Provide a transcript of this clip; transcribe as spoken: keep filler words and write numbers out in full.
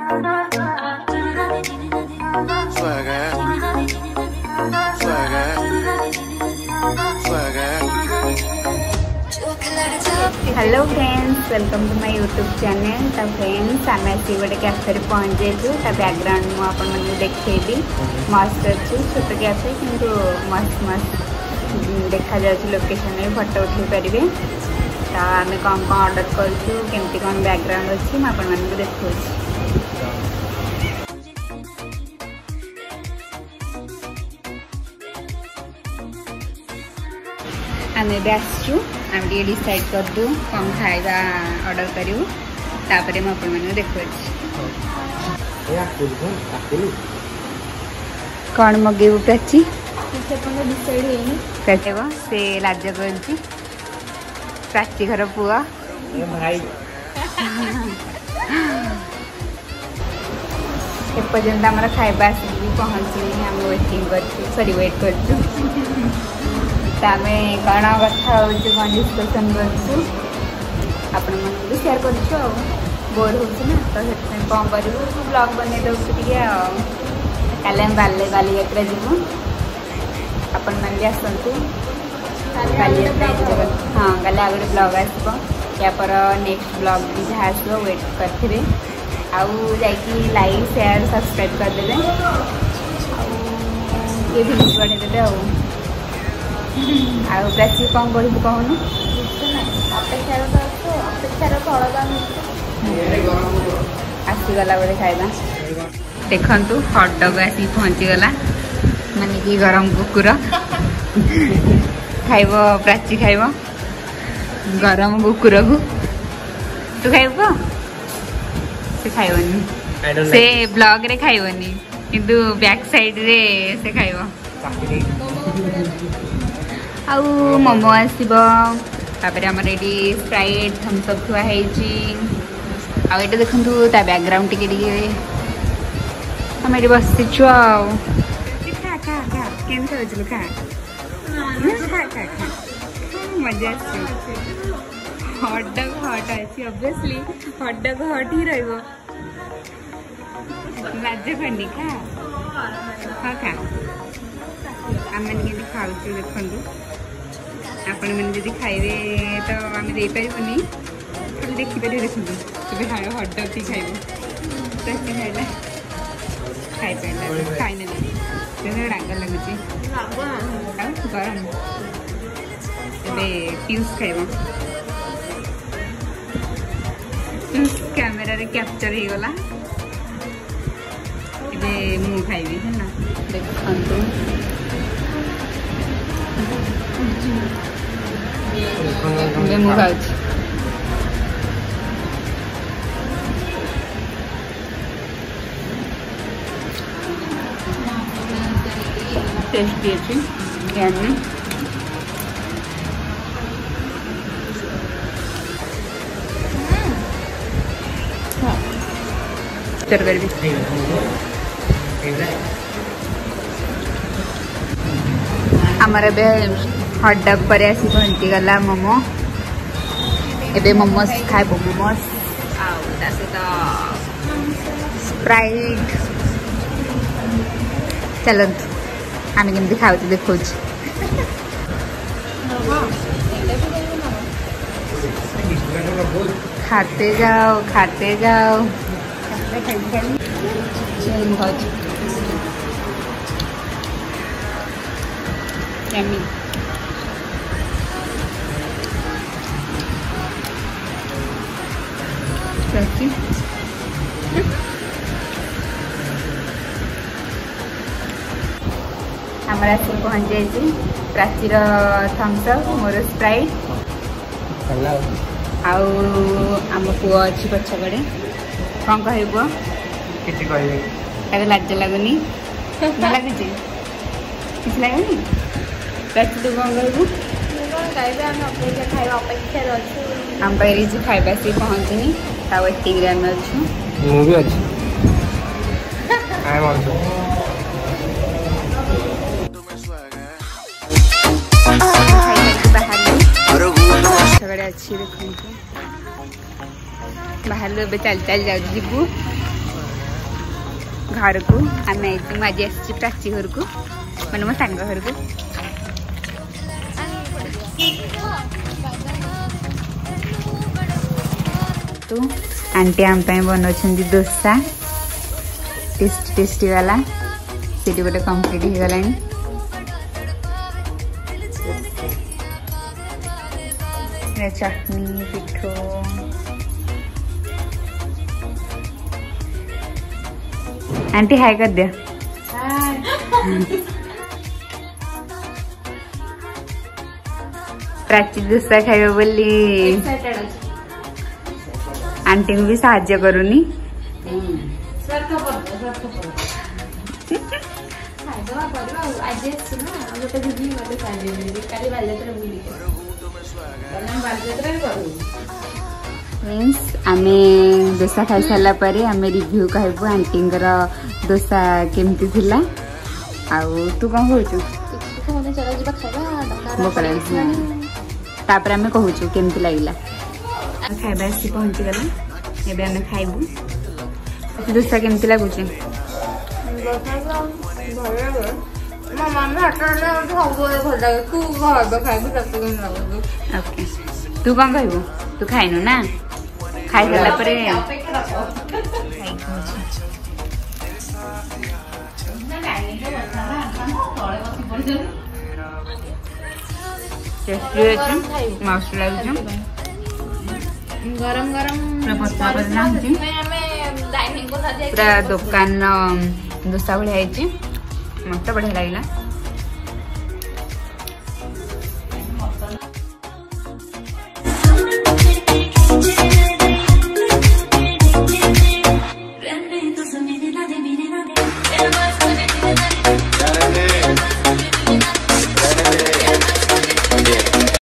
Hello friends, welcome to my YouTube channel. तो friends आम आसी गोटे कैफे पहुँच जाइए। बैकग्राउंड मुझे देखी मस्त अच्छी छोट कैफे किंतु मस्त मस्त देखा जाऊँ। लोकेशन में फोटो उठे पारे। तो आम कौन कौन ऑर्डर करमती कौन बैकग्राउंड अच्छी मुझे देखा। आम आसचु आम टे डिसाइड कर दू कौन खाଇବା ऑर्डर करूँ। तापर मुझे देखा कौन मगेबू प्राची डिसाइड हो से लाज कर प्राची घर पुआ भाई एपर्यंत आम खाଇବା आसिक पहुँचनी आम वेटिंग कर सॉरी वेट कर कौन कथा हो कौन डिस्कसन कर सेयार कर बोर हो कौन कर ब्लॉग बन दे काले बाले बालीयात्रा जीवु आपण मैंने भी आसतु बालीयात्रा। हाँ काले आ गए ब्लॉग आसो या पर नेक्स्ट ब्लॉग भी जहाँ आसो वेट करेंगे। आउ जाकि लाइक शेयर सब्सक्राइब करदे ये भी बढ़ेदेवे। आउ प्राची कौन कहू कहूनु अपेक्षार अपेक्षार आसीगला बोले खाଇବା। देखु हटडग आसी पहुँचीगला माने कि गरम कुकुर खाइब प्राची खाइब गरम कुकुर को तू खाइब से खाइबनी से ब्लॉग रे खाइबनी किंतु बैक साइड रे से खाइब। आउ मोमो आसब तापर आमर ये स्प्राइट थम्सअप थुआ है। आउ ये देखु ता बैकग्राउंड टिके आम ये बसीचु खा खा खा के खा खा खा खा मजा हटडग हट अच्छी ऑब्वियसली हटडग हट ही रही लाज करनी खा हाँ खा आम मैंने खाऊ देखु आपण मैंने जब खाइबे तो आम दे पारबनी खाली देखिपारे। देखु तुम खाए हटडग टी खाइब प्राची खाइला खाई पारा खाई ना राग लगुच गरम ए पीयूष खाइब पीयूष कैमेरा रे कैप्चर हो गला ए मु खाइबी है ना देखंतु मैं मु खाउछ टेस्टी अच्छी यानी चरगर भी आमर बे हटडग पर आसी पहुँची गला मोमो एबे मोमोस खाइब मोमोस सहित स्प्राइट। चलतु आम केमती खाऊ देखो खाते जाओ खाते जाओ यम्मी प्राची आमर आसी पहुँच जाइए। प्राचीर थम्सअप मोर स्प्राइट आउ आम पुओ अच्छी पछकड़े कौन कह पुओ कि लाज लगुनि न लगुच किस लगुनि प्राची तू कौन कहबू आम पाखे खाଇବା से पहुँचनी ता वेटिंग आम अच्छु बाहर अच्छी देखो बाहर चल चल जाऊ जीवु घर को आम आज आस प्राची घर को मैंने मो सांग घर को तो आंटी आम बनाऊँ डोसा टेस्टी टेस्टी वाला से गोटे कम्प्लीट हो गला चटनी पिठो आंटी हाय कर दिया प्राची डोसा खाइबा बोली आंटी को भी साहाଯ୍य करूनी मीन्स आमे डोसा खाई सारा पर आमे रिव्यू कहबू आंटी डोसा केमती थिला आउ तू कौन कहू तापर आमे कहू केमती लगला खाइबा आसी पहुँची गला एबे आमे खाइबू डोसा केमती लगुच तू कौन कहबू तू खाइनु ना खाई सारा पर मसला गरम गरम पूरा दुकान डोसा भाई मत बढ़िया लगला।